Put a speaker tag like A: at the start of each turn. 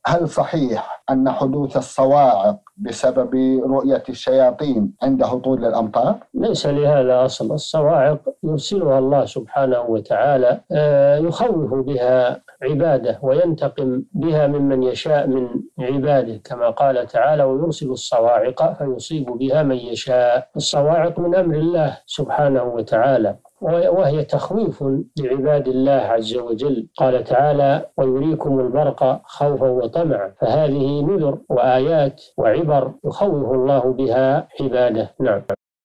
A: هل صحيح أن حدوث الصواعق بسبب رؤية الشياطين عند هطول الأمطار؟
B: ليس لهذا أصل. الصواعق يرسلها الله سبحانه وتعالى يخوف بها عباده وينتقم بها ممن يشاء من عباده، كما قال تعالى: ويرسل الصواعق فيصيب بها من يشاء. الصواعق من أمر الله سبحانه وتعالى، وهي تخويف لعباد الله عز وجل. قال تعالى: ويريكم البرق خوفا وطمعا. فهذه نذر وآيات وعبر يخوف الله بها عباده. نعم.